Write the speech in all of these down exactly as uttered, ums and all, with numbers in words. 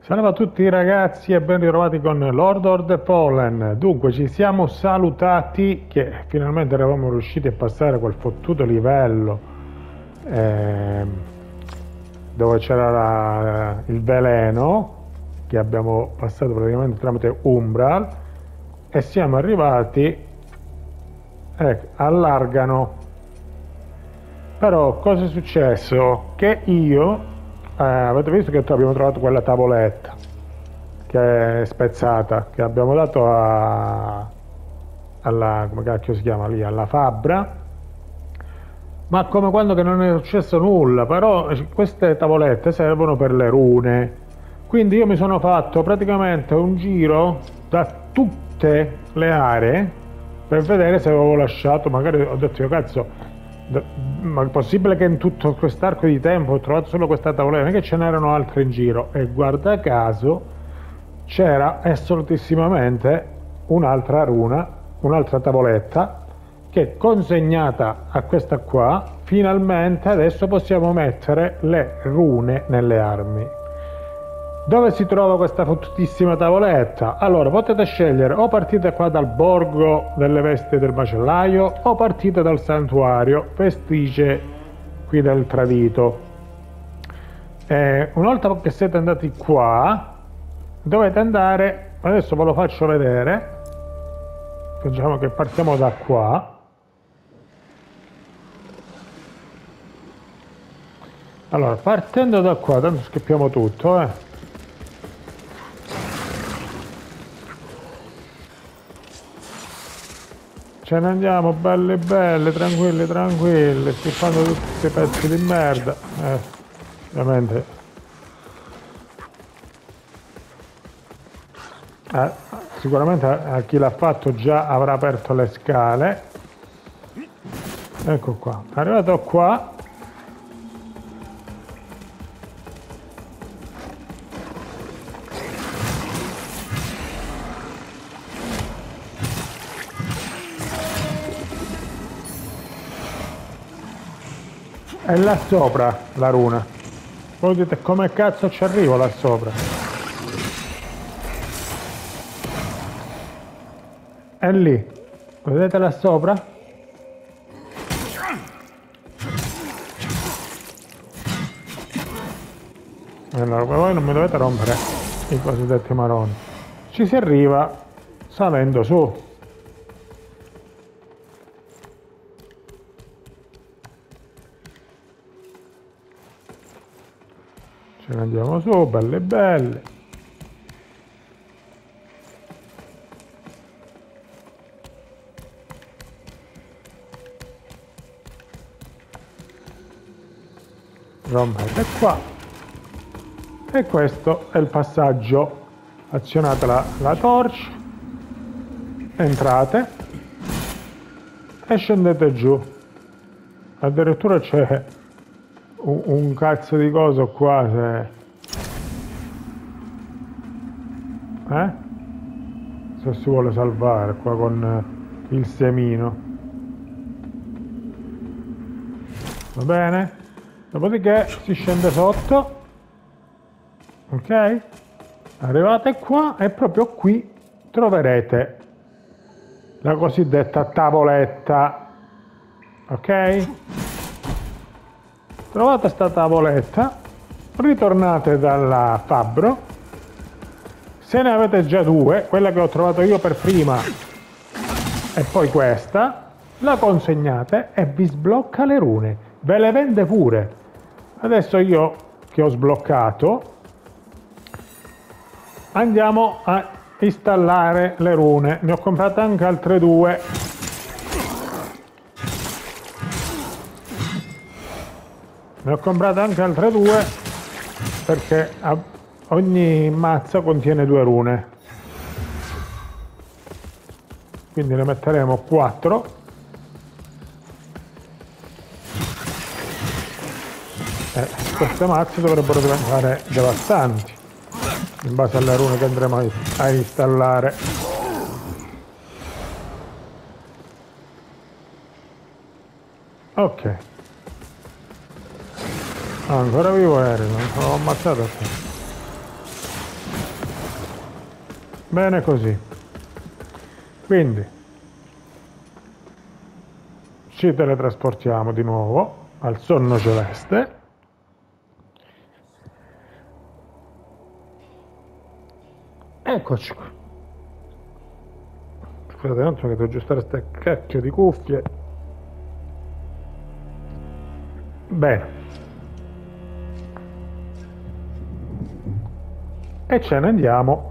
Salve a tutti ragazzi e ben ritrovati con Lord of the Fallen. Dunque ci siamo salutati che finalmente eravamo riusciti a passare quel fottuto livello ehm, dove c'era la- il veleno che abbiamo passato praticamente tramite Umbral e siamo arrivati ecco, all'Argano. Però cosa è successo? Che io eh, avete visto che abbiamo trovato quella tavoletta che è spezzata, che abbiamo dato a, alla, come cacchio si chiama lì, alla fabbra, ma come quando che non è successo nulla. Però queste tavolette servono per le rune, quindi io mi sono fatto praticamente un giro da tutte le aree per vedere se avevo lasciato, magari ho detto io cazzo, d- ma è possibile che in tutto quest'arco di tempo ho trovato solo questa tavoletta, non è che ce n'erano altre in giro, e guarda caso c'era assolutissimamente un'altra runa, un'altra tavoletta che consegnata a questa qua, finalmente adesso possiamo mettere le rune nelle armi. Dove si trova questa fottutissima tavoletta? Allora potete scegliere, o partite qua dal borgo delle vesti del macellaio o partite dal santuario vestigie qui del tradito. E una volta che siete andati qua dovete andare, adesso ve lo faccio vedere, diciamo che partiamo da qua. Allora partendo da qua, tanto schippiamo tutto, eh ce ne andiamo belle belle, tranquilli tranquilli, schippando tutti questi pezzi di merda. Eh, ovviamente eh, sicuramente a chi l'ha fatto già avrà aperto le scale. Ecco qua, arrivato qua è là sopra la runa. Voi dite come cazzo ci arrivo là sopra? È lì, vedete là sopra? Allora voi non mi dovete rompere i cosiddetti maroni, ci si arriva salendo su. Ce ne andiamo su, belle belle. Rompete qua. E questo è il passaggio. Azionate la, la torcia, entrate e scendete giù. Addirittura c'è un, un cazzo di coso qua, se... eh? Se si vuole salvare qua con il semino. Va bene? Dopodiché si scende sotto. Ok? Arrivate qua e proprio qui troverete la cosiddetta tavoletta. Ok? Trovate sta tavoletta, ritornate dalla fabbro, se ne avete già due, quella che ho trovato io per prima e poi questa, la consegnate e vi sblocca le rune, ve le vende pure. Adesso io che ho sbloccato andiamo a installare le rune, ne ho comprate anche altre due. Ne ho comprate anche altre due perché ogni mazza contiene due rune, quindi ne metteremo quattro. E queste mazze dovrebbero diventare devastanti in base alle rune che andremo a installare. Ok. Ah, ancora vivo eri, non sono ammazzato. Bene così. Quindi ci teletrasportiamo di nuovo al sonno celeste. Eccoci qui. Scusate un attimo che devo aggiustare queste cacchio di cuffie. Bene. E ce ne andiamo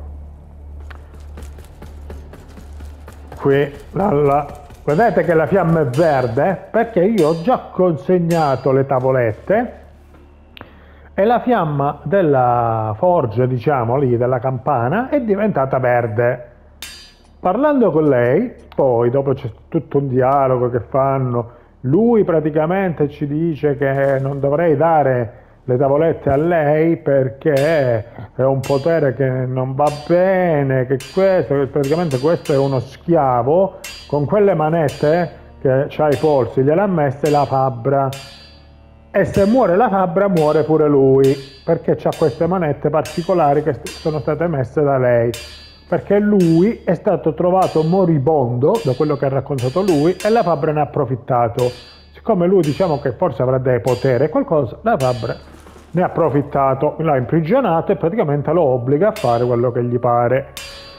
qui dalla... Vedete che la fiamma è verde perché io ho già consegnato le tavolette e la fiamma della forgia, diciamo lì, della campana è diventata verde. Parlando con lei, poi dopo c'è tutto un dialogo che fanno, lui praticamente ci dice che non dovrei dare le tavolette a lei perché è un potere che non va bene, che questo, che praticamente questo è uno schiavo con quelle manette che c'ha i polsi, gliele ha messe la fabbra. E se muore la fabbra muore pure lui, perché ha queste manette particolari che sono state messe da lei. Perché lui è stato trovato moribondo, da quello che ha raccontato lui, e la fabbra ne ha approfittato. Siccome lui diciamo che forse avrà dei poteri e qualcosa, la fabbra ne ha approfittato, l'ha imprigionato e praticamente lo obbliga a fare quello che gli pare.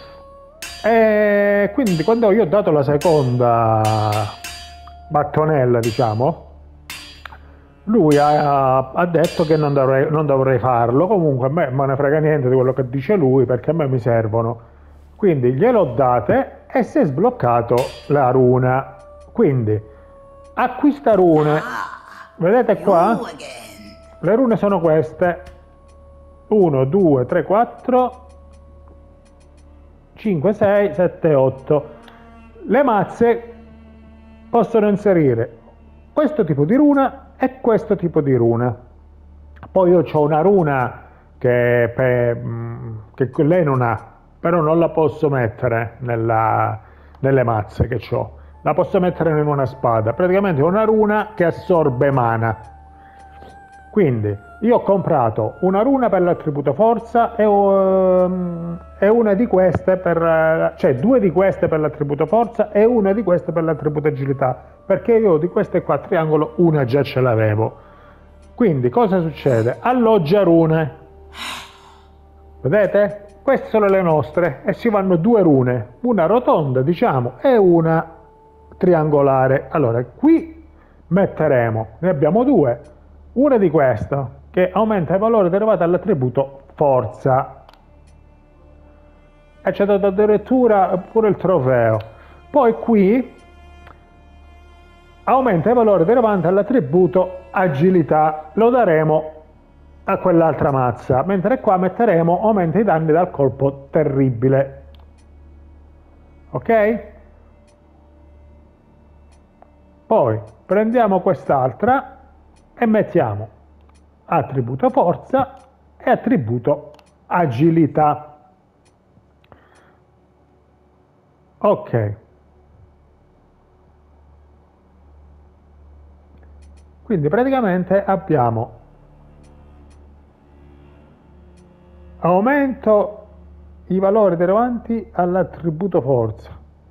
E quindi quando io ho dato la seconda mattonella, diciamo, lui ha, ha detto che non dovrei, non dovrei farlo. Comunque a me non ne frega niente di quello che dice lui, perché a me mi servono. Quindi gliel'ho date e si è sbloccato la runa. Quindi acquista rune. Vedete qua? Le rune sono queste. uno, due, tre, quattro, cinque, sei, sette, otto. Le mazze possono inserire questo tipo di runa e questo tipo di runa. Poi io ho una runa che, per, che lei non ha, però non la posso mettere nella, nelle mazze che ho. La posso mettere in una spada. Praticamente è una runa che assorbe mana. Quindi io ho comprato una runa per l'attributo forza e, um, e una di queste per, cioè due di queste per l'attributo forza e una di queste per l'attributo agilità, perché io di queste qua triangolo una già ce l'avevo. Quindi cosa succede? Alloggia rune. Vedete? Queste sono le nostre e ci vanno due rune, una rotonda diciamo e una triangolare. Allora qui metteremo, ne abbiamo due, una di questo che aumenta il valore derivato dall'attributo forza e c'è dato addirittura pure il trofeo. Poi qui aumenta il valore derivante dall'attributo agilità, lo daremo a quell'altra mazza, mentre qua metteremo aumenta i danni dal colpo terribile. Ok? Poi prendiamo quest'altra e mettiamo attributo forza e attributo agilità. Ok. Quindi praticamente abbiamo aumento i valori derivanti all'attributo forza,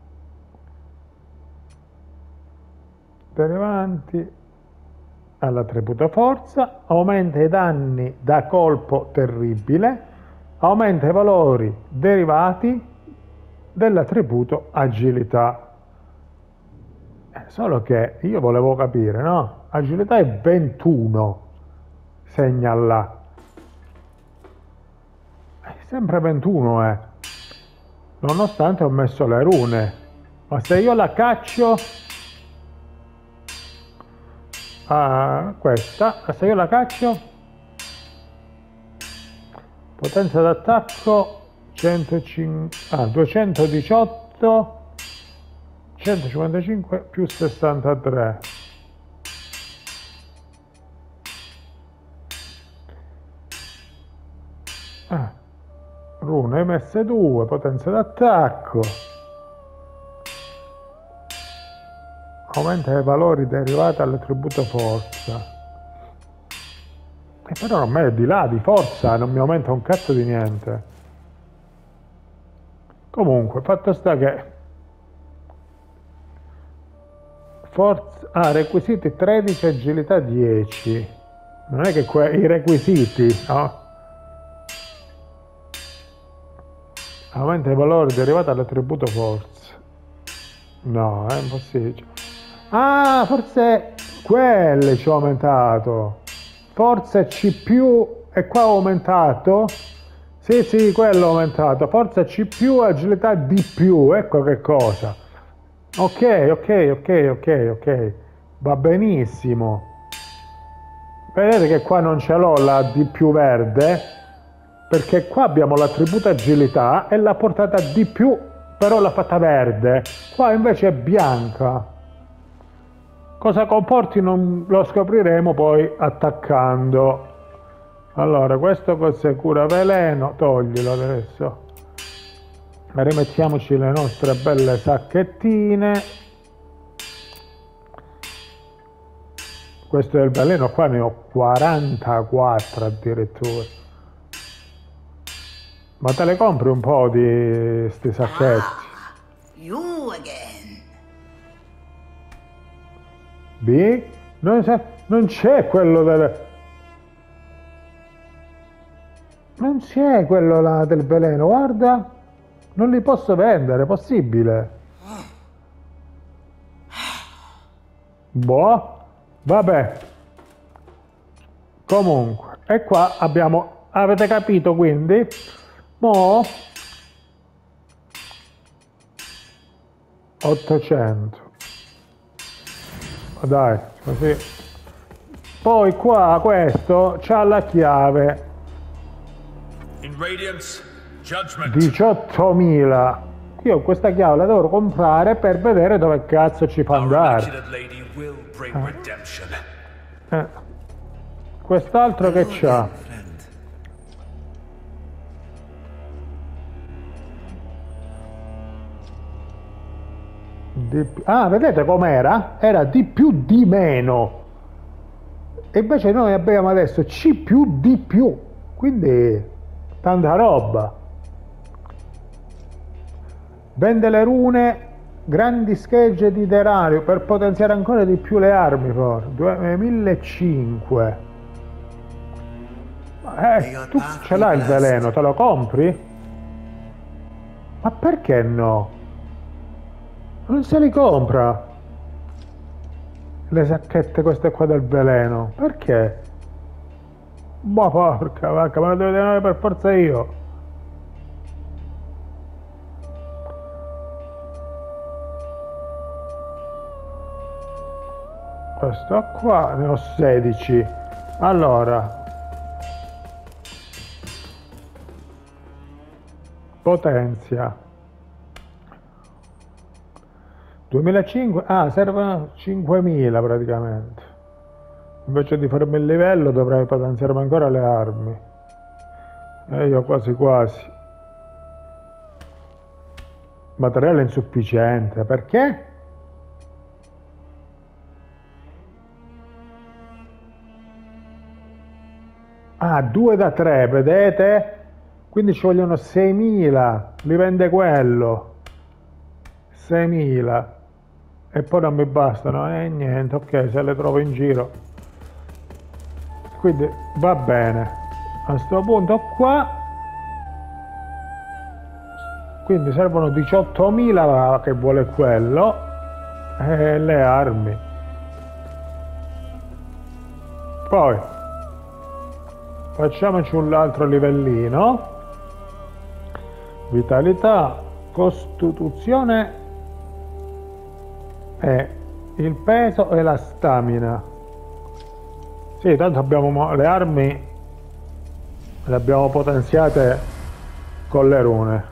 derivanti all'attributo forza, aumenta i danni da colpo terribile, aumenta i valori derivati dell'attributo agilità. Solo che io volevo capire, no? Agilità è ventuno, segna là. È sempre ventuno, eh. Nonostante ho messo le rune. Ma se io la caccio... Ah, questa, se io la caccio... Potenza d'attacco centocinque, ah, duecentodiciotto... centocinquantacinque più sessantatré. Ah, rune M S due, potenza d'attacco. Aumenta i valori derivati dall'attributo forza. E però a me di là di forza non mi aumenta un cazzo di niente. Comunque, fatto sta che forza, ah, requisiti tredici, agilità dieci. Non è che que- i requisiti, no? Aumenta il valore derivato dall'attributo forza. No, è impossibile. Ah, forse quelle ci ho aumentato. Forza C più e qua ho aumentato. Sì, sì, quello ho aumentato. Forza C più, agilità D più. Ecco che cosa. Ok, ok, ok, ok, ok. Va benissimo. Vedete che qua non ce l'ho la D più verde, perché qua abbiamo l'attributo agilità e la portata D più, però l'ha fatta verde. Qua invece è bianca. Cosa comporti non lo scopriremo poi attaccando. Allora, questo cos'è? Cura veleno, toglilo adesso. Rimettiamoci le nostre belle sacchettine. Questo è il veleno, qua ne ho quarantaquattro addirittura. Ma te le compri un po' di sti sacchetti? Ah, you again. B? Non c'è, non c'è quello del... Non c'è quello là del veleno, guarda. Non li posso vendere, è possibile. Boh, vabbè. Comunque, e qua abbiamo... Avete capito quindi? Mo... ottocento. Dai, così. Poi qua questo c'ha la chiave In Radiance, judgment. diciottomila. Io questa chiave la devo comprare per vedere dove cazzo ci fa Our andare. elected lady will bring redemption. Eh. Quest'altro che c'ha? Di più- Ah, vedete com'era? Era di più di meno. E invece noi abbiamo adesso C più di più. Quindi tanta roba. Vende le rune, grandi schegge di derario per potenziare ancora di più le armi. duemilacinquecento. Eh, tu ce l'hai il veleno, te lo compri? Ma perché no? Non se li compra le sacchette queste qua del veleno. Perché? Ma porca vacca, me lo devo tenere per forza io. Questo qua ne ho sedici. Allora, potenzia duemilacinquecento. Ah, servono cinquemila praticamente. Invece di farmi il livello dovrei potenziarmi ancora le armi. E io quasi quasi. Materiale insufficiente. Perché? Ah, due da tre, vedete? Quindi ci vogliono seimila. Li vende quello. seimila. E poi non mi bastano. E eh, niente, ok, se le trovo in giro. Quindi va bene. A sto punto qua. Quindi servono diciottomila che vuole quello. E le armi. Poi facciamoci un altro livellino. Vitalità, costituzione e il peso e la stamina. Sì, tanto abbiamo le armi, le abbiamo potenziate con le rune.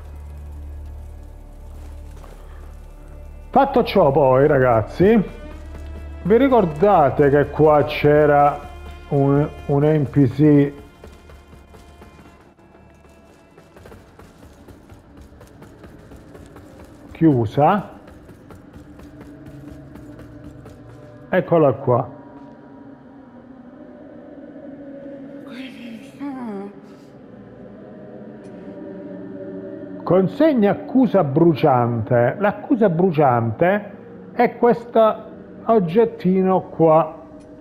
Fatto ciò poi, ragazzi, vi ricordate che qua c'era un, un N P C chiusa? Eccola qua. consegna accusa bruciante. L'accusa bruciante è questo oggettino qua.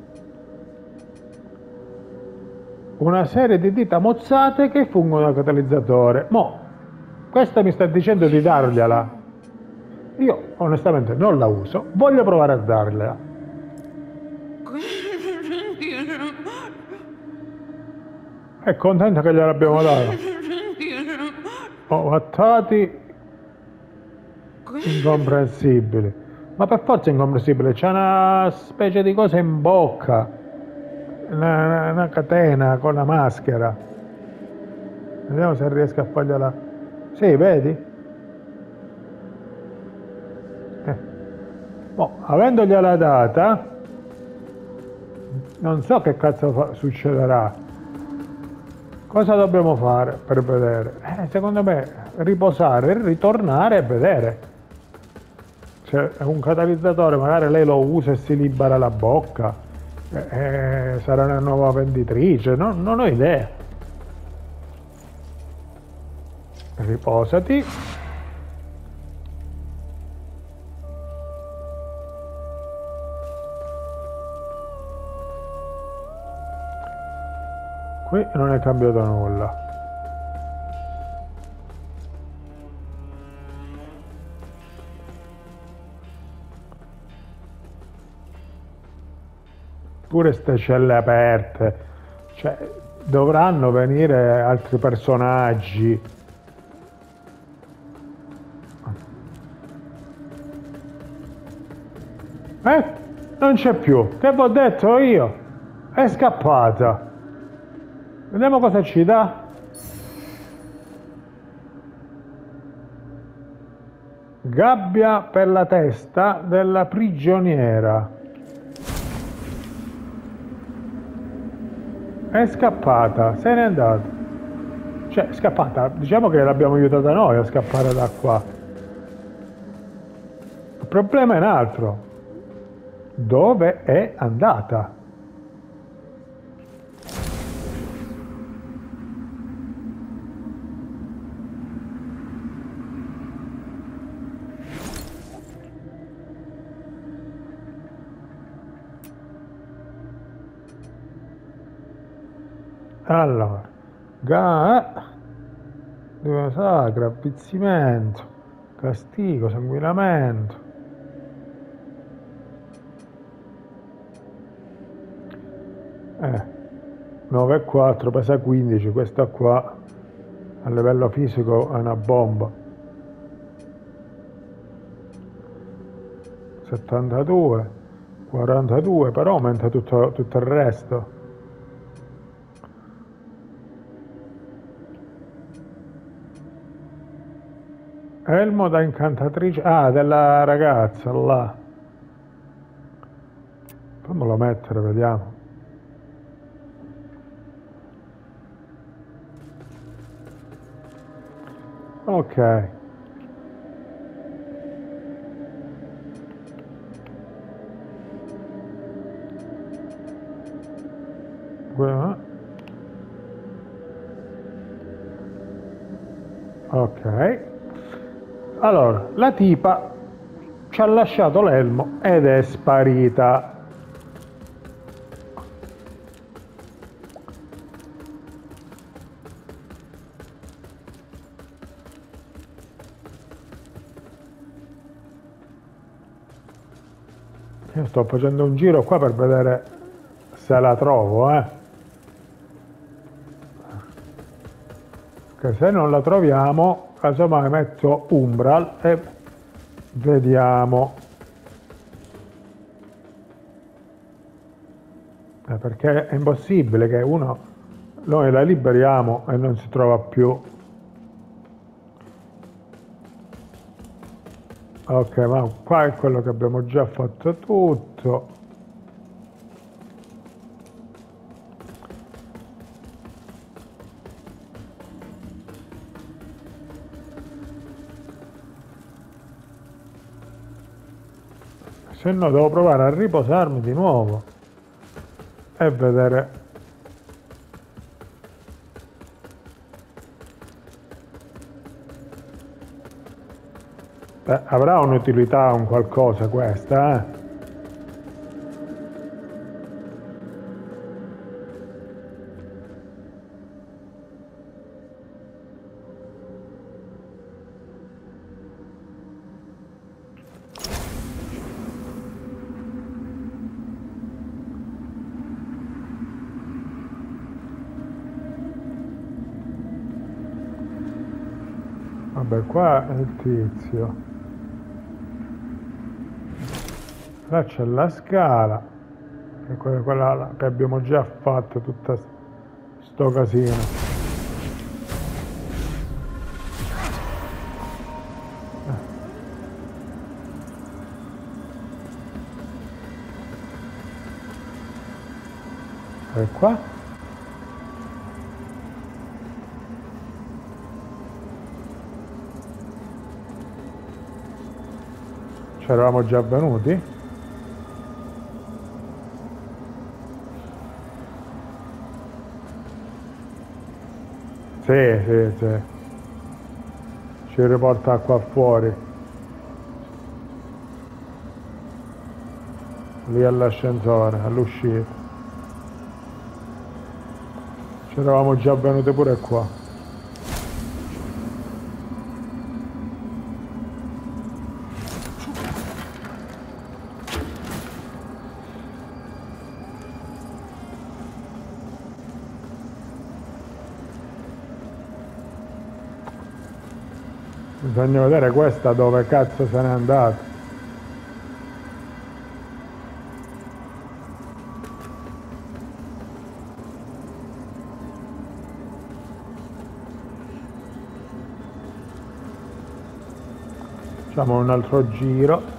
Una serie di dita mozzate che fungono da catalizzatore. Mo, questa mi sta dicendo di dargliela. Io onestamente non la uso, voglio provare a dargliela. È contenta che gliel'abbiamo data. Oh, attati incomprensibili. Ma per forza incomprensibile, c'è una specie di cosa in bocca. Una, una catena con la maschera. Vediamo se riesco a fargliela. Sì, vedi? Eh. Oh, avendogliela data, non so che cazzo fa succederà. Cosa dobbiamo fare per vedere? Eh, secondo me riposare, ritornare e vedere. Se è un catalizzatore, magari lei lo usa e si libera la bocca. Eh, sarà una nuova venditrice, no, non ho idea. Riposati. Qui non è cambiato nulla. Pure ste celle aperte, cioè dovranno venire altri personaggi. Eh? Non c'è più, che vi ho detto io? È scappata. Vediamo cosa ci dà. Gabbia per la testa della prigioniera. È scappata, se n'è andata. Cioè, è scappata, diciamo che l'abbiamo aiutata noi a scappare da qua. Il problema è un altro. Dove è andata? Allora, ga, due sacra, avvizzimento, castigo, sanguinamento. Eh, nove e quattro, pesa quindici, questa qua a livello fisico è una bomba. settantadue, quarantadue, però aumenta tutto, tutto il resto. Elmo da incantatrice, ah, della ragazza là. Fammelo mettere, vediamo. Ok. Ok. Allora, la tipa ci ha lasciato l'elmo ed è sparita. Io sto facendo un giro qua per vedere se la trovo, eh. Che se non la troviamo, casomai metto Umbral e vediamo. Eh, perché è impossibile che uno, noi la liberiamo e non si trova più. Ok, ma qua è quello che abbiamo già fatto tutto. Se no devo provare a riposarmi di nuovo e vedere. Eh, avrà un'utilità, un qualcosa questa, eh? Vabbè, qua è il tizio. Là c'è la scala, che è quella, quella che abbiamo già fatto, tutta sto casino. E qua? C'eravamo già venuti? Sì, sì, sì. Ci riporta qua fuori. Lì all'ascensore, all'uscita. C'eravamo già venuti pure qua. Bisogna vedere questa dove cazzo se n'è andata. Facciamo un altro giro.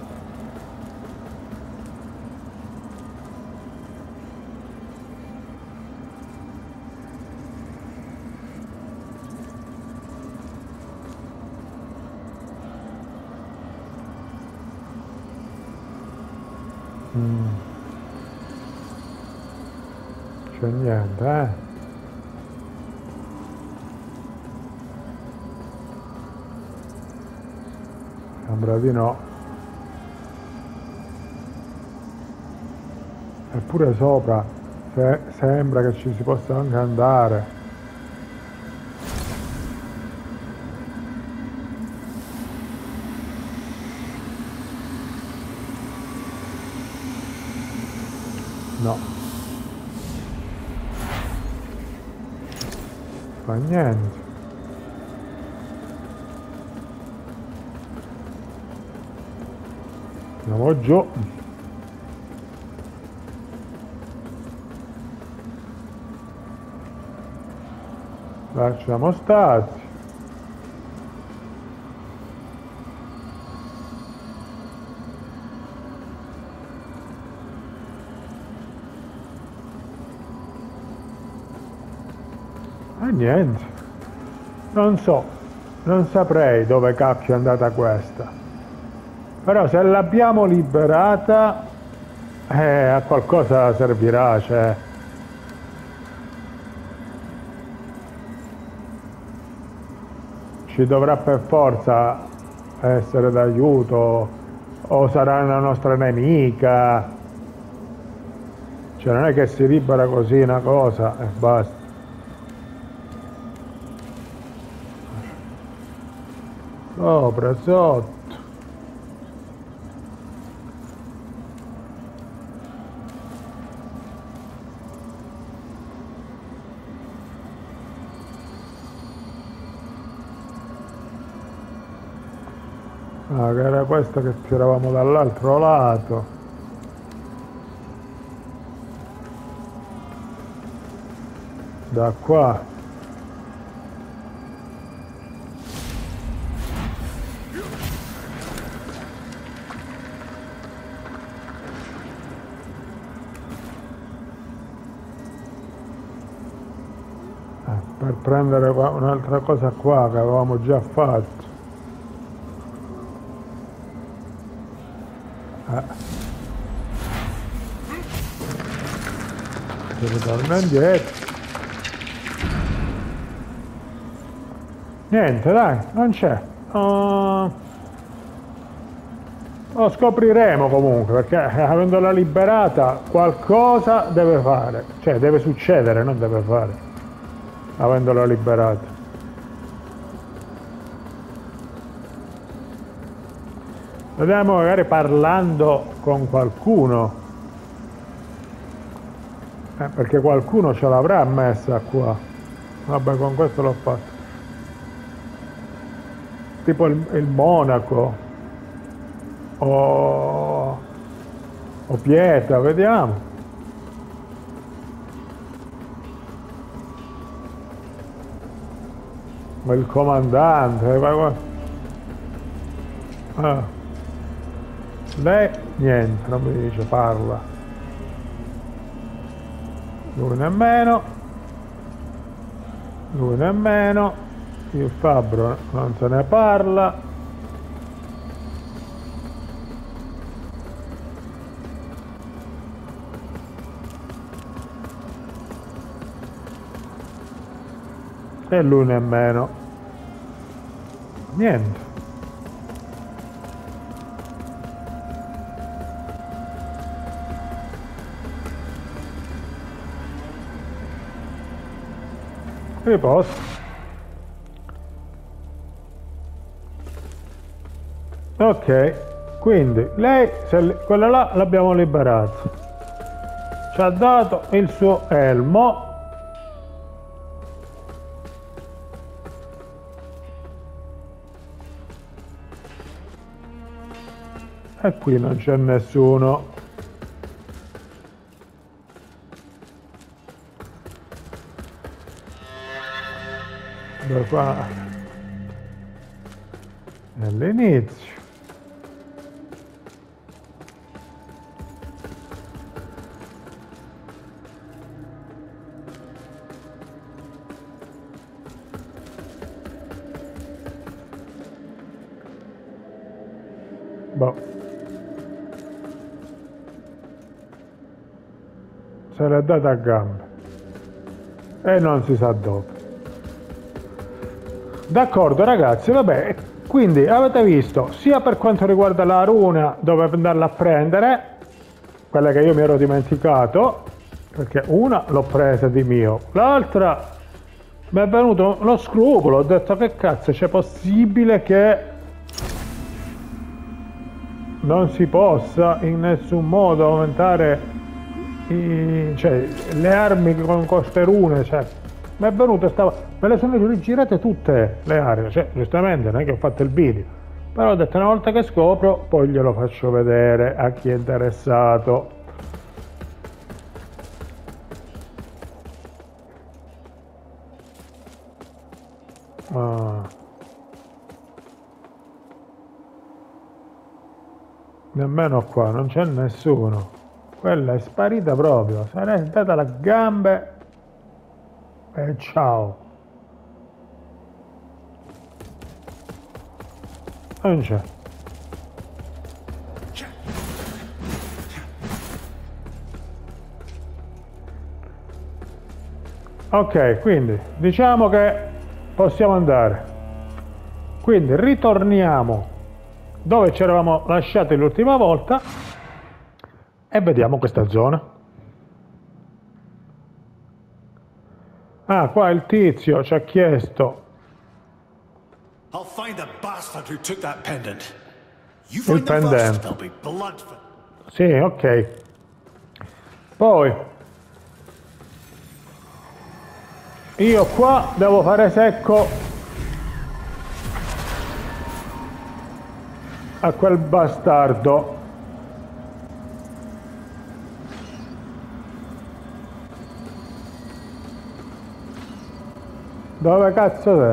Mm. C'è niente, eh? Sembra di no. Eppure sopra se sembra che ci si possa anche andare. No. Fa niente. Andiamo giù. Là ci siamo stati. E niente, non so, non saprei dove cacchio è andata questa, però se l'abbiamo liberata eh, a qualcosa servirà, cioè ci dovrà per forza essere d'aiuto o sarà una nostra nemica, cioè non è che si libera così una cosa e basta. Sopra, sotto. Ah, che era questa che tiravamo dall'altro lato. Da qua. Per prendere un'altra cosa qua che avevamo già fatto. Eh. Si ritorna indietro. Niente, dai, non c'è. Uh, Lo scopriremo comunque, perché avendola liberata qualcosa deve fare, cioè deve succedere, non deve fare, avendola liberata. Vediamo magari parlando con qualcuno, eh, perché qualcuno ce l'avrà messa qua. Vabbè, con questo l'ho fatto. Tipo il, il monaco. O, o Pietra, vediamo. O il comandante. Ah. Lei niente, non mi dice, parla. Lui nemmeno. Lui nemmeno. Il fabbro non se ne parla. E lui nemmeno. Niente. Riposo. Ok, quindi lei, se quella là l'abbiamo liberata. Ci ha dato il suo elmo. E qui non c'è nessuno. Dove qua? Nell'inizio. Boh. Se l'è data a gambe e non si sa dove. D'accordo ragazzi, vabbè, quindi avete visto sia per quanto riguarda la runa dove andarla a prendere, quella che io mi ero dimenticato, perché una l'ho presa di mio, l'altra mi è venuto lo scrupolo, ho detto che cazzo c'è possibile che non si possa in nessun modo aumentare I, cioè, le armi con queste rune, cioè, mi è venuto, stava, me le sono rigirate tutte le armi, cioè, giustamente non è che ho fatto il video, però ho detto una volta che scopro poi glielo faccio vedere a chi è interessato. Ah. Nemmeno qua, non c'è nessuno. Quella è sparita proprio, se n'è data la gambe e ciao. Non c'è. Ok, quindi diciamo che possiamo andare. Quindi ritorniamo dove ci eravamo lasciati l'ultima volta e vediamo questa zona. Ah, qua il tizio ci ha chiesto I'll find the bastard who took that pendant. You il find them first, pendente. there'll be blood. Sì, ok. Poi io qua devo fare secco a quel bastardo. Dove cazzo sei?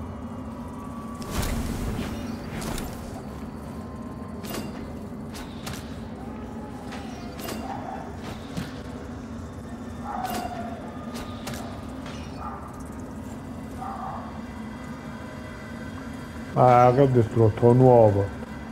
Ah, che ho distrutto nuovo.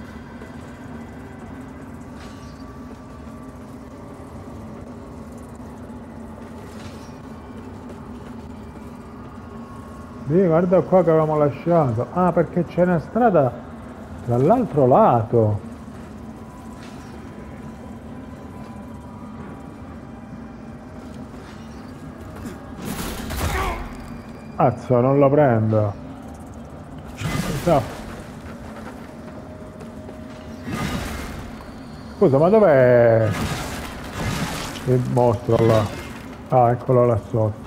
Sì, guarda qua che avevamo lasciato. Ah, perché c'è una strada dall'altro lato. Mazza, non lo prendo. No. Scusa, ma dov'è il mostro là? Ah, eccolo là sotto.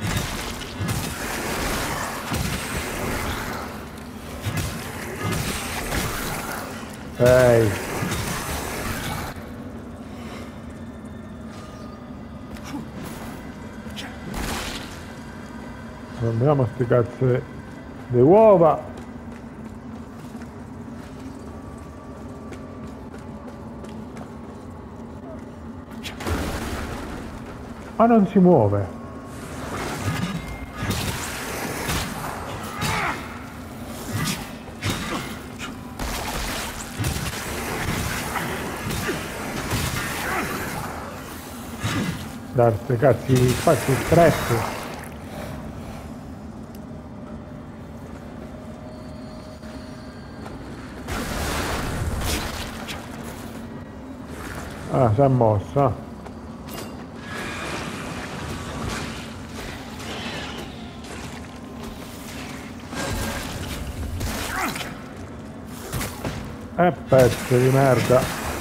Ehi. Prendiamo sti cazzo di uova. Ma non si muove. Darsi cazzi spazi stretti. Ah, si è mossa. Eh, pezzo di merda.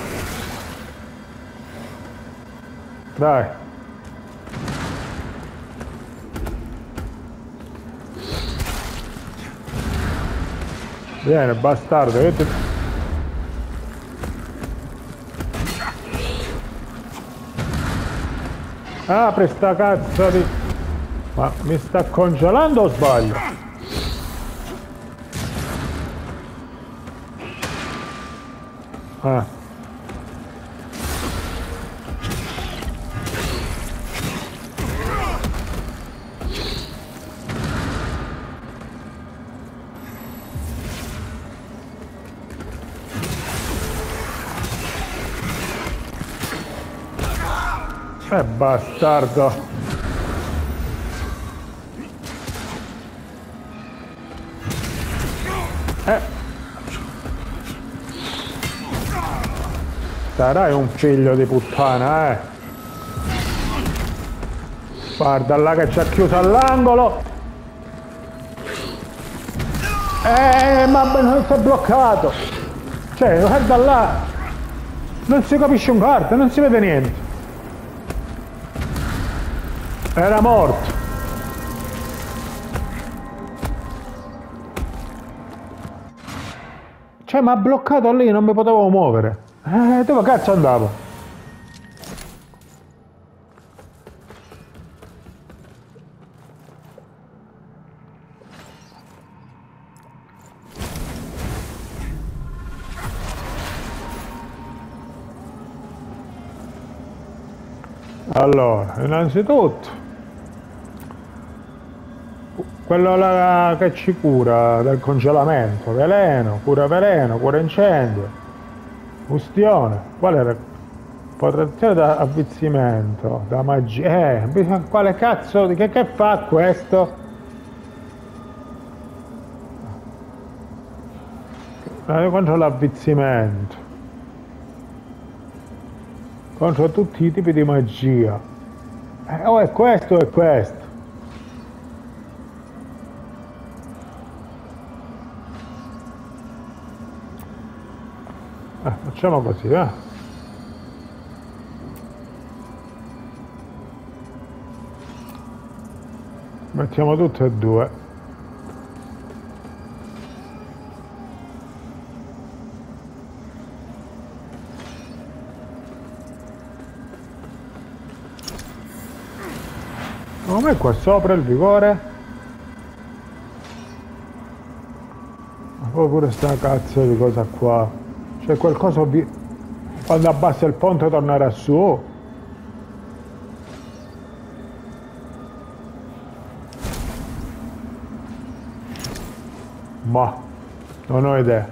Dai. Vieni, bastardo, io ti... Apri sta cazzo di... Ma mi sta congelando o sbaglio? Ah. Eh, bastardo. Eh. Sarai un figlio di puttana, eh. Guarda là che ci ha chiuso all'angolo. Eh, ma non si è bloccato. Cioè, guarda là. Non si capisce un carta, non si vede niente. Era morto. Cioè, mi ha bloccato lì, non mi potevo muovere. Eh, dove cazzo andavo? Allora, innanzitutto quello là che ci cura del congelamento, veleno, cura veleno, cura incendio, ustione, qual era? Protezione da avvizzimento, da magia, eh, quale cazzo, che, che fa questo? Eh, contro l'avvizzimento, contro tutti i tipi di magia, eh, o è questo o è questo. Eh, facciamo così, eh. Mettiamo tutte e due. Com'è qua sopra il vigore? Ma poi pure sta cazzo di cosa qua. C'è qualcosa vi... quando abbassa il ponte tornerà su. Ma non ho idea.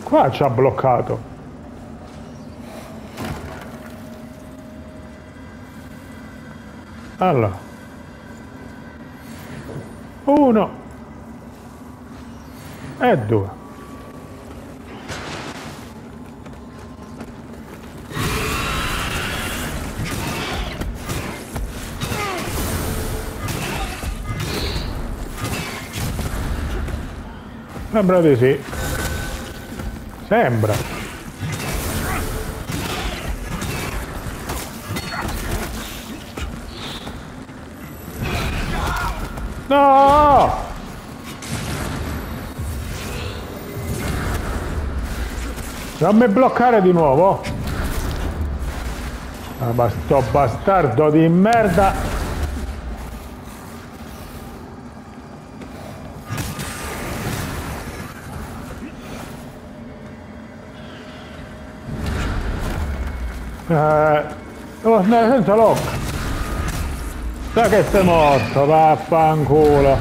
Qua ci ha bloccato. Allora. Uno. E due. Sembra di sì. Sembra. No! Non mi bloccare di nuovo. Ah, ma sto bastardo di merda. Eh, oh, senza lock. Sa che sei morto, vaffanculo.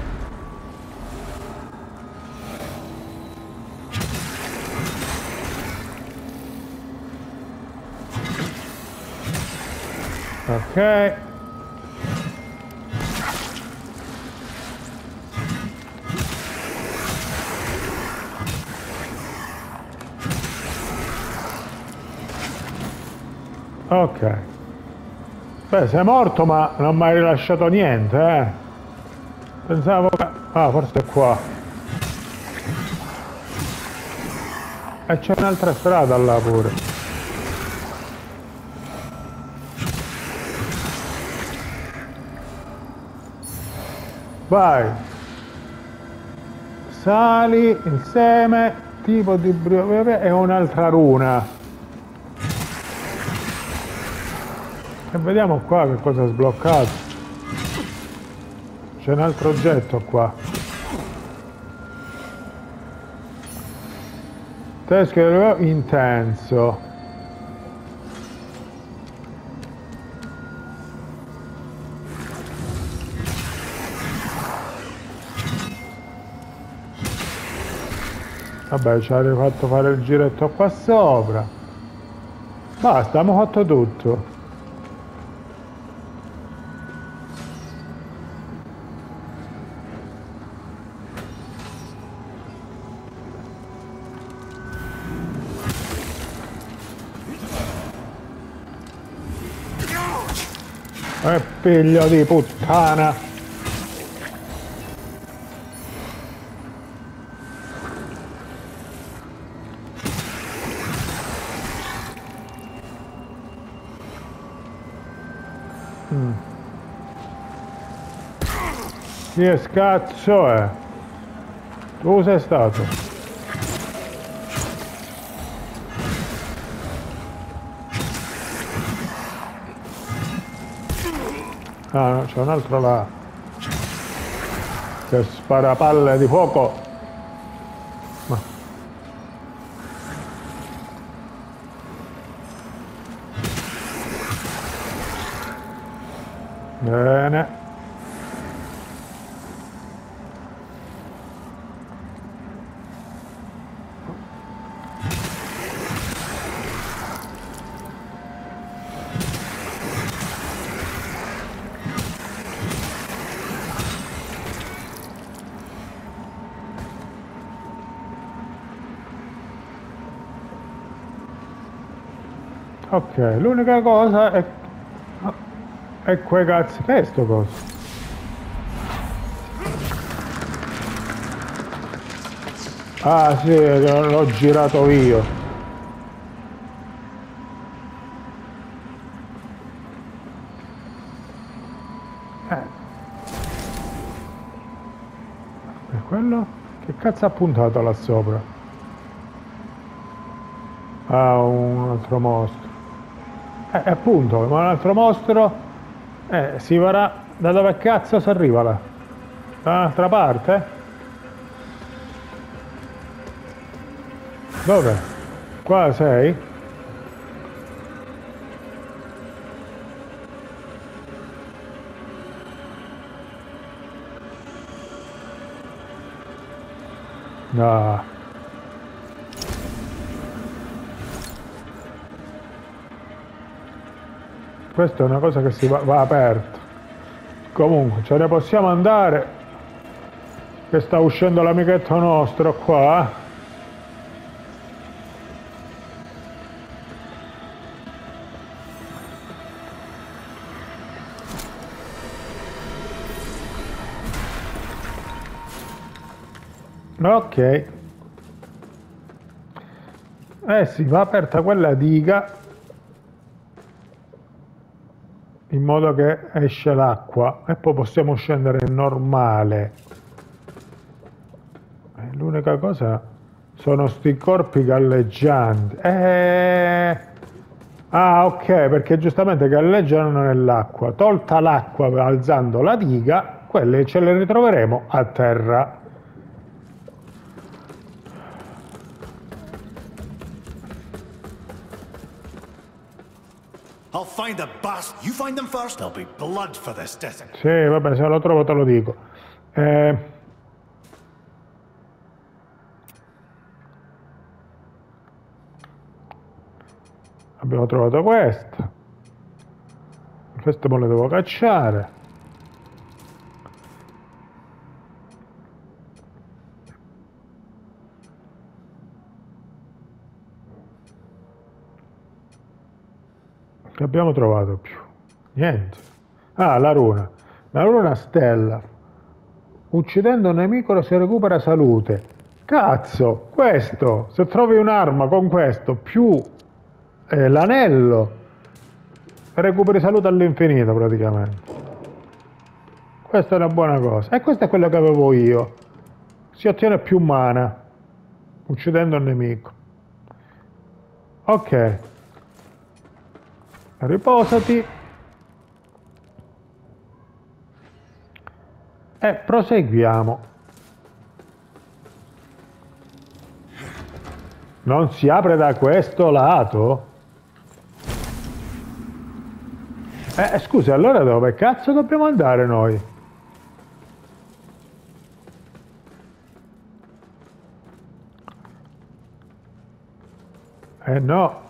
Ok. Ok. Beh, sei morto ma non mi hai rilasciato niente, eh. Pensavo che... Ah, forse è qua. E c'è un'altra strada là pure. Vai. Sali, il seme, tipo di brio... e un'altra runa. E vediamo qua che cosa ha sbloccato. C'è un altro oggetto qua. Teschio intenso. Vabbè, ci hai fatto fare il giretto qua sopra. Basta, abbiamo fatto tutto. Eh, figlio di puttana! Mm. Che scazzo è? Tu sei stato? Ah no, c'è un altro là che spara palle di fuoco. Ma... Bene. Ok, l'unica cosa è... è quei cazzi... Che è sto coso? Ah sì, l'ho girato io. Eh. E quello? Che cazzo ha puntato là sopra? Ah, un altro mostro. Eh, appunto, ma un altro mostro eh, si varrà da dove cazzo si arriva là? Da un'altra parte? Dove? Qua sei? No. Questa è una cosa che si va, va aperta. Comunque, ce ne possiamo andare. Che sta uscendo l'amichetto nostro qua. Ok. Eh sì, va aperta quella diga in modo che esce l'acqua e poi possiamo scendere normale. Eh, l'unica cosa sono sti corpi galleggianti. Eh... Ah, ok, perché giustamente galleggiano nell'acqua. Tolta l'acqua alzando la diga, quelle ce le ritroveremo a terra. I'll find the bastard. You find them first, there'll be blood for this desert. Sì, vabbè, se lo trovo te lo dico. Eh... Abbiamo trovato questa. Queste poi le devo cacciare. Che abbiamo trovato più? Niente. Ah, la runa. La runa stella. Uccidendo un nemico si recupera salute. Cazzo, questo, se trovi un'arma con questo più eh, l'anello, recuperi salute all'infinito praticamente. Questa è una buona cosa. E questo è quello che avevo io. Si ottiene più mana uccidendo un nemico. Ok. Riposati. E proseguiamo. Non si apre da questo lato? Eh, scusa, allora dove cazzo dobbiamo andare noi? Eh no.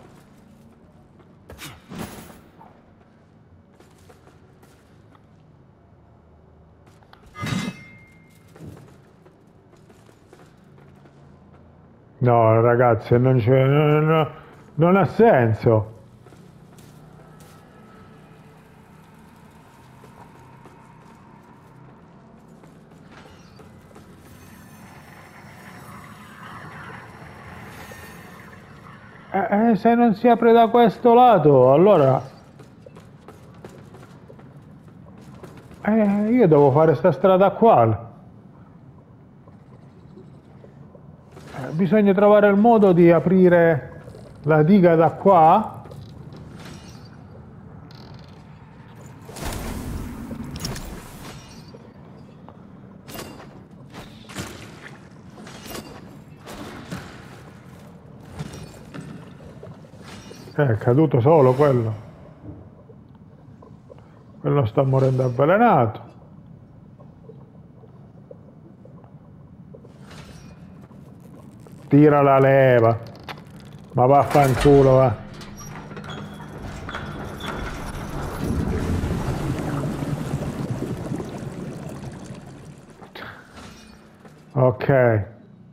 No, ragazzi, non c'è... No, no, non ha senso. Eh, eh, se non si apre da questo lato, allora... Eh, io devo fare sta strada qua. Eh, bisogna trovare il modo di aprire la diga da qua. Eh, è caduto solo quello. Quello sta morendo avvelenato. Tira la leva. Ma vaffanculo, va. Ok. E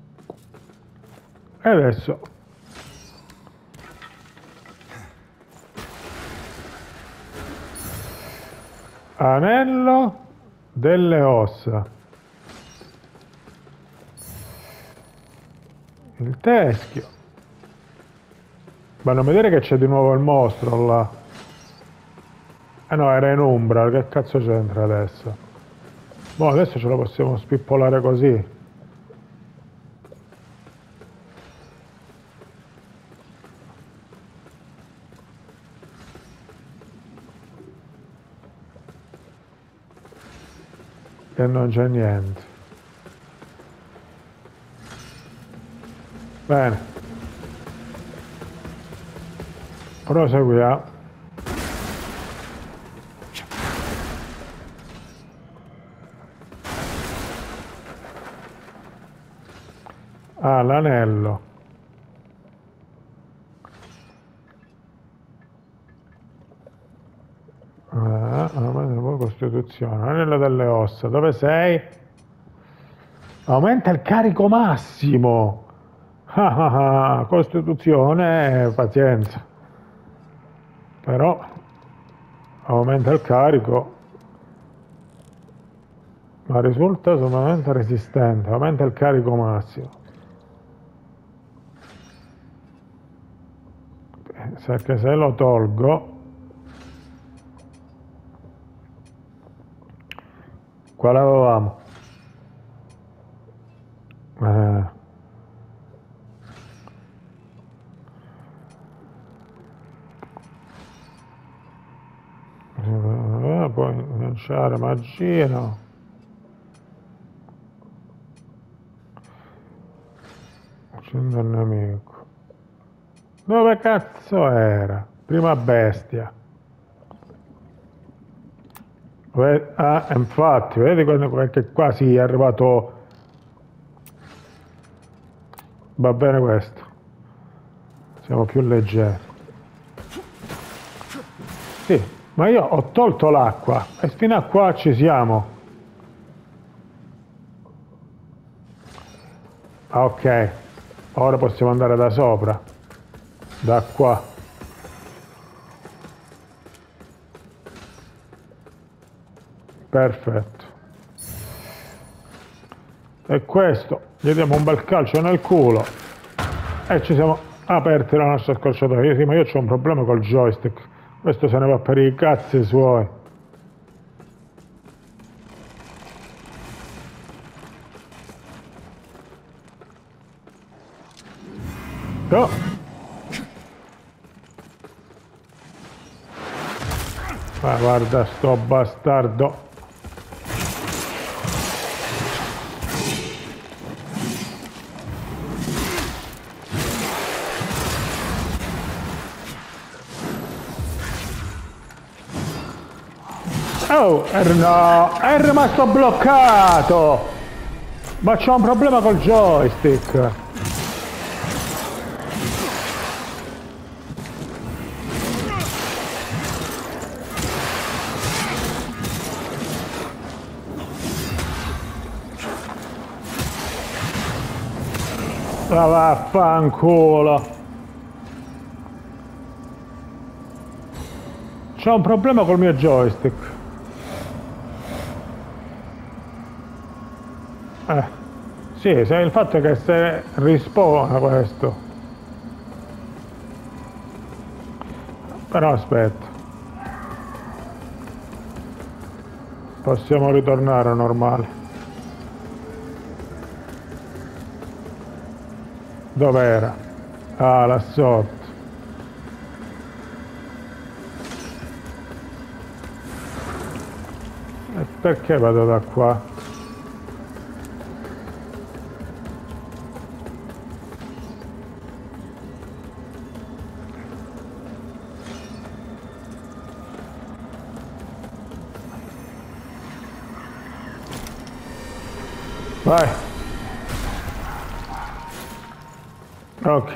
adesso... Anello delle ossa. Il teschio. Ma non vedere che c'è di nuovo il mostro là. Eh no, era in ombra, che cazzo c'entra adesso? Boh, adesso ce lo possiamo spippolare così. E non c'è niente. Bene. Proseguiamo. Ah, l'anello. Costituzione, anello delle ossa, dove sei? Aumenta il carico massimo. Ah, ah, ah. Costituzione, pazienza. Però aumenta il carico, ma risulta sommamente resistente. Aumenta il carico massimo. Perché se lo tolgo, quale avevamo? Eh. Eh, puoi lanciare magia, no? Uccide il nemico. Dove cazzo era? Prima bestia. Ah, infatti, vedi che qua sì, è arrivato. Va bene questo. Siamo più leggeri. Sì, ma io ho tolto l'acqua e fino a qua ci siamo. Ok, ora possiamo andare da sopra. Da qua. Perfetto. E questo, gli diamo un bel calcio nel culo e ci siamo aperti la nostra scorciatoia. Sì, ma io ho un problema col joystick. Questo se ne va per i cazzi suoi. Oh. Ma guarda sto bastardo. Oh, er no, è rimasto bloccato! Ma c'ho un problema col joystick! Ma vaffanculo! C'ho un problema col mio joystick. Eh, sì, se il fatto è che se rispawna questo. Però aspetta. Possiamo ritornare normale. Dov'era? Ah, là sotto. E perché vado da qua? Vai. Ok.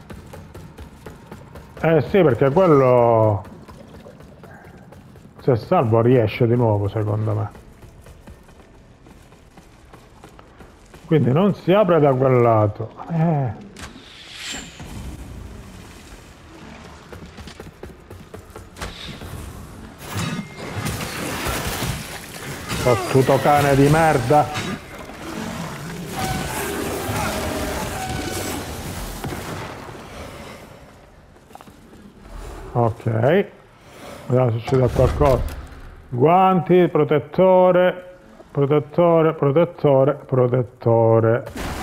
Eh sì, perché quello, se salvo, riesce di nuovo, secondo me. Quindi non si apre da quel lato. Eh. Fottuto cane di merda. Ok, vediamo se succede qualcosa. Guanti, protettore, protettore, protettore, protettore.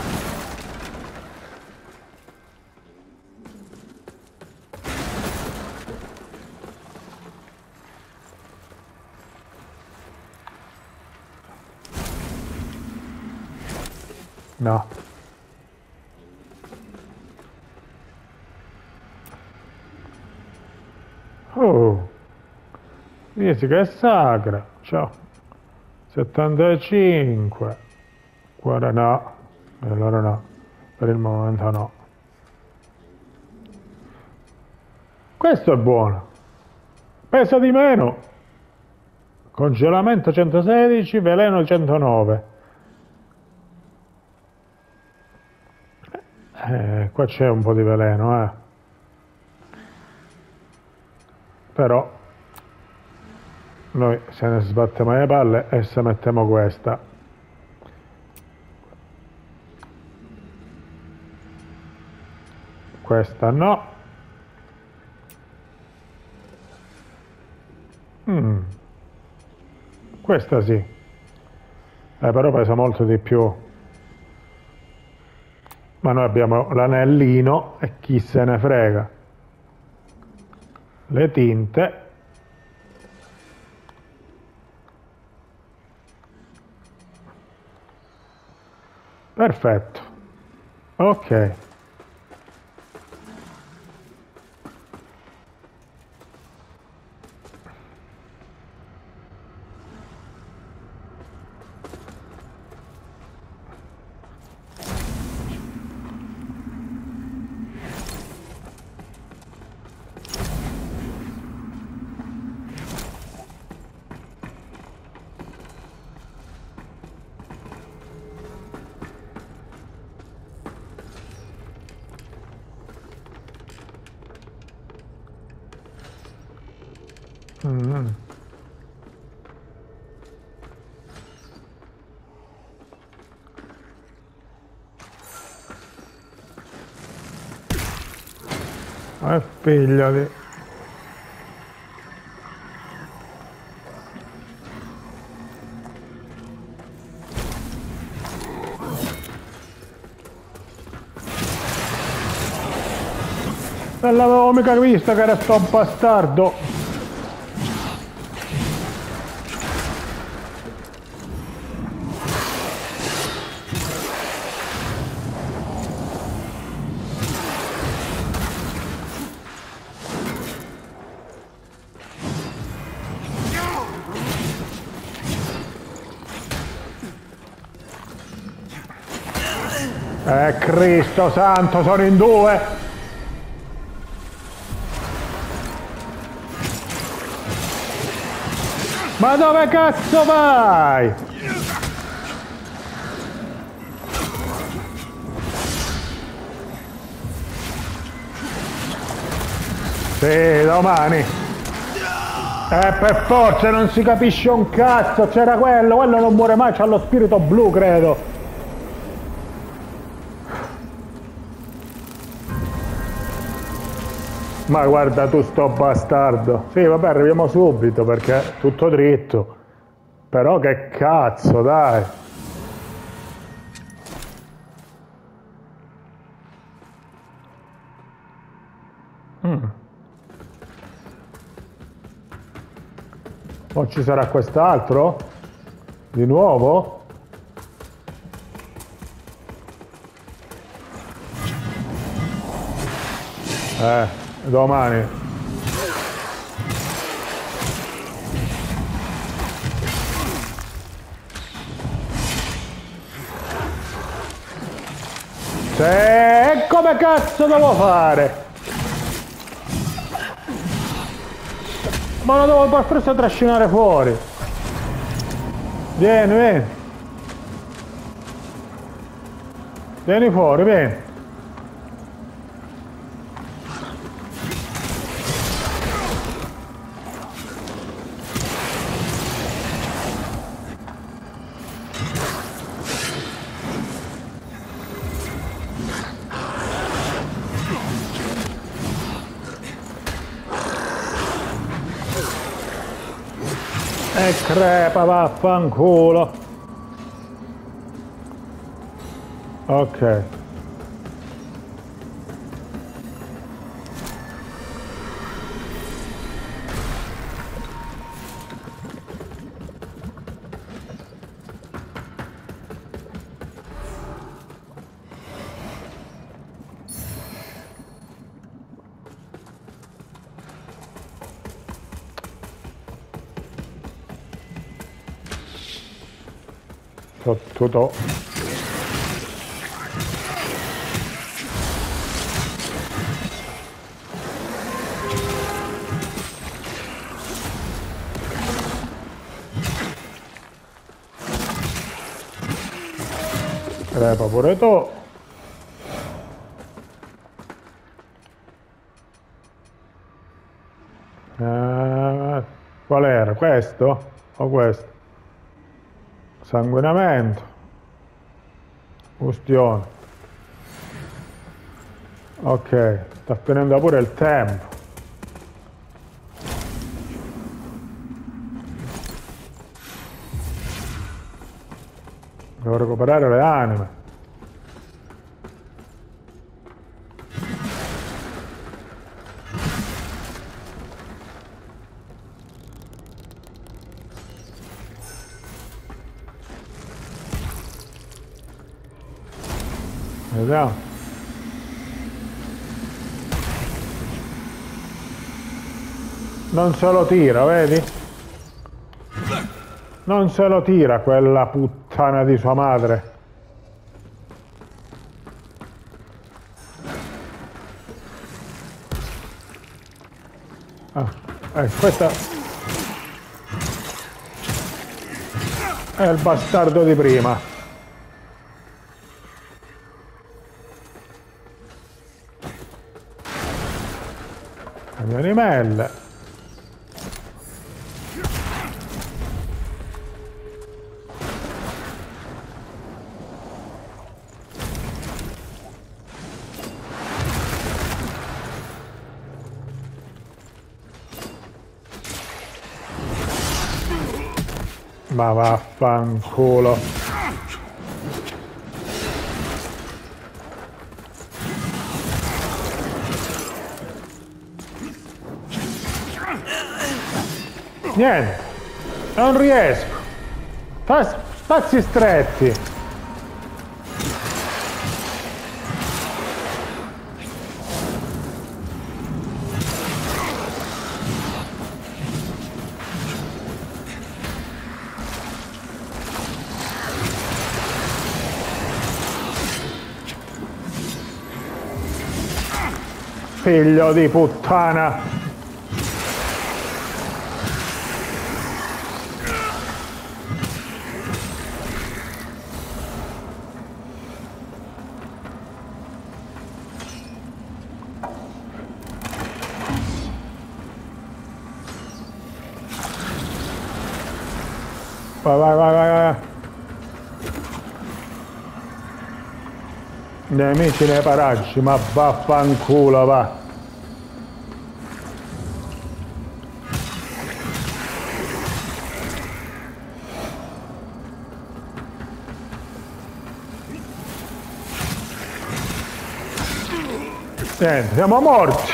No. Oh, fisica è sacra. Ciao. settantacinque. Guarda, no. E allora no. Per il momento no. Questo è buono. Pesa di meno. Congelamento centosedici, veleno centonove. Eh, qua c'è un po' di veleno, eh. Però noi se ne sbattiamo le palle e se mettiamo questa. Questa no. Mm. Questa sì. Eh, però pesa molto di più. Ma noi abbiamo l'anellino e chi se ne frega. Le tinte. Perfetto. Ok. Mm. Eh, figlio di... Non l'avevo mica visto che era sto bastardo. Eh, Cristo santo, sono in due! Ma dove cazzo vai? Sì, domani. Eh, per forza, non si capisce un cazzo, c'era quello, quello non muore mai, c'ha lo spirito blu, credo. Ma guarda tu sto bastardo. Sì, vabbè, arriviamo subito perché è tutto dritto. Però che cazzo, dai. Mm. O ci sarà quest'altro? Di nuovo? Eh, domani. Se... come cazzo devo fare? Ma lo devo per forza trascinare fuori. Vieni, vieni. Vieni fuori, vieni. E crepa, vaffanculo. Ok. Tutto. Crepa pure tu. Eh, qual era? Questo? O questo? Sanguinamento. Ustione. Ok, sta finendo pure il tempo. Devo recuperare le anime. Vediamo. Non se lo tira, vedi? Non se lo tira quella puttana di sua madre. Ah, eh, questa è il bastardo di prima. Le animelle. Ma vaffanculo. Niente, non riesco. Fa spazi stretti. Figlio di puttana. Vai, vai, vai, vai, vai. Nemici nei paraggi, ma vaffanculo, va. Niente, siamo morti.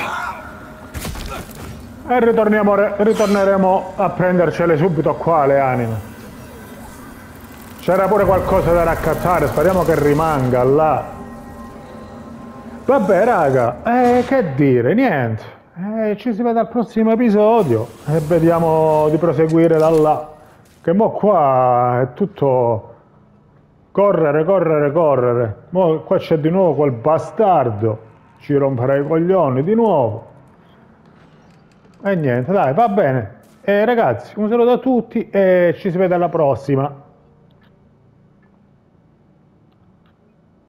E ritorniamo, ritorneremo a prendercele subito qua le anime. C'era pure qualcosa da raccattare, speriamo che rimanga là. Vabbè raga, eh, che dire, niente. Eh, ci si vede al prossimo episodio e vediamo di proseguire da là. Che mo qua è tutto correre, correre, correre. Mo qua c'è di nuovo quel bastardo. Ci romperà i coglioni di nuovo. E niente, dai, va bene. E ragazzi, un saluto a tutti e ci si vede alla prossima.